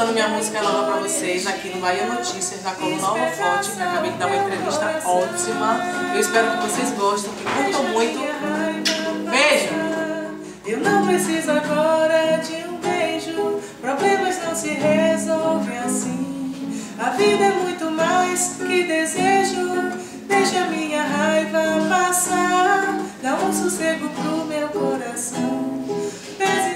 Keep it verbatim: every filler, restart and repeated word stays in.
lançando minha música nova pra vocês aqui no Bahia Notícias, na coluna Holofote, que acabei de dar uma entrevista ótima. Eu espero que vocês gostem, que curtam muito. Beijo! Eu não preciso agora de um beijo, problemas não se resolvem assim. A vida é muito mais que desejo, deixa minha raiva passar, dá um sossego pro meu coração.